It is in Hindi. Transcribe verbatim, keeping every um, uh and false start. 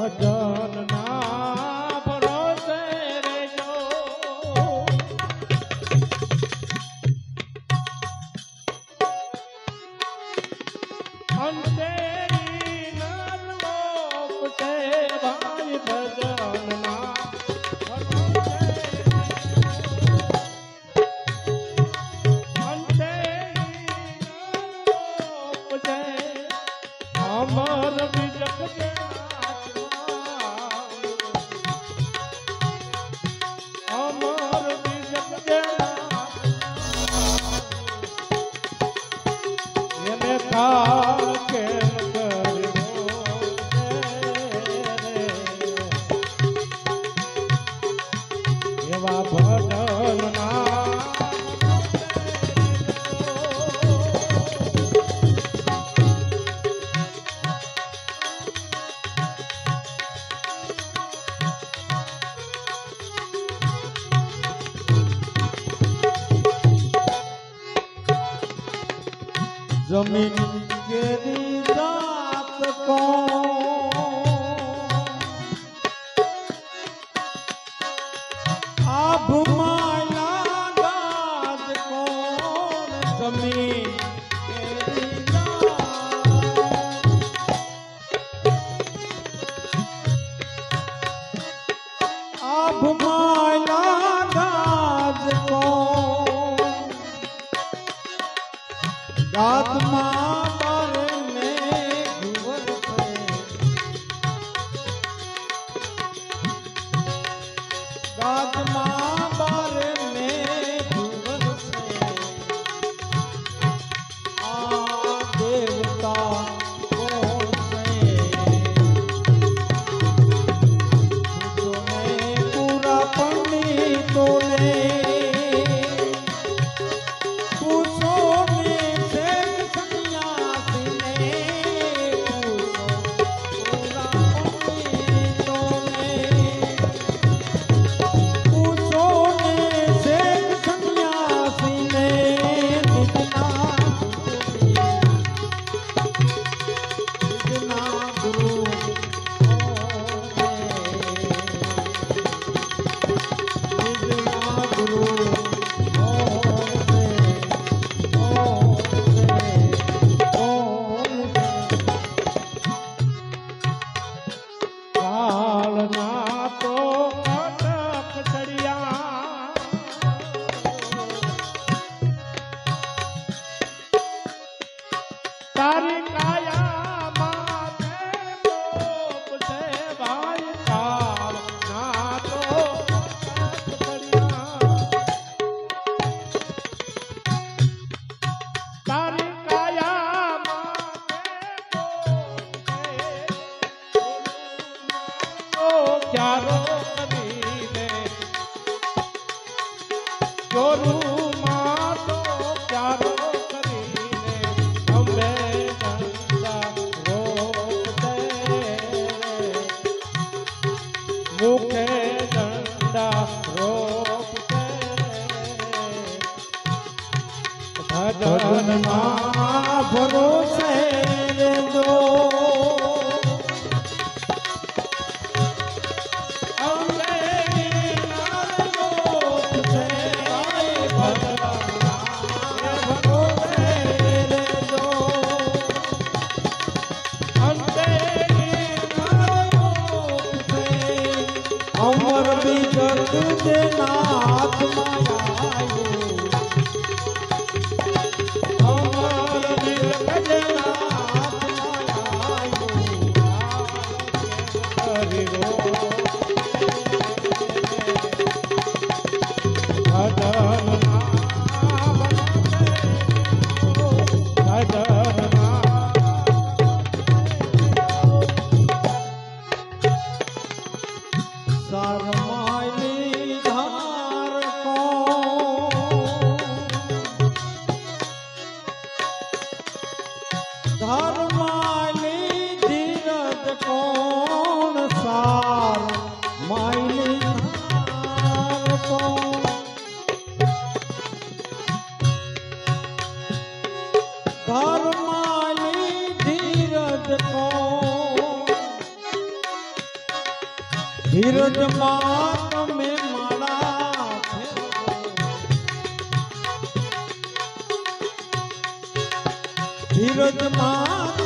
ભજન ના ભરોસે રેજો અંતેરી નરલોક છે ભાઈ ભજન ના ભરોસે અંતેરી નરલોક છે અમર વિજક છે અમર વિજક છે એને કાળ કેમ કર્યો એવા ભજન ના जमीन केरी जात को अब माला गाज को जमीन केरी जात अब माला गाज को आत्मा परने घुवर से आत्मा परने घुवर से आ देवता कौन से तुझने पूरा पंडितों ने तारी काया माते लोप से भाई काल ना तो तारी काया माते तो क्यारो करी दे जोरू मां तो क्यारो मुखे दंडा रोप भजन मां भरोसे जो अमर विजक नाथ मायायो अमर विजक नाथ मायायो हरि रो भजन सरमाली धार को धर्माली धीरज कौन सार माली धार को धर्माली धीरज को ધીરજમાં તમે મારા ધીરજમાં